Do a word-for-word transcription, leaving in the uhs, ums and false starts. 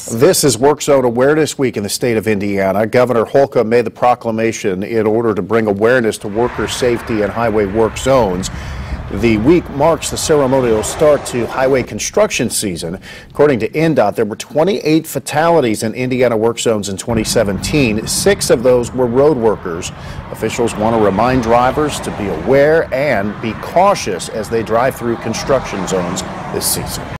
This is Work Zone Awareness Week in the state of Indiana. Governor Holcomb made the proclamation in order to bring awareness to worker safety and highway work zones. The week marks the ceremonial start to highway construction season. According to N D O T, there were twenty-eight fatalities in Indiana work zones in twenty seventeen. Six of those were road workers. Officials want to remind drivers to be aware and be cautious as they drive through construction zones this season.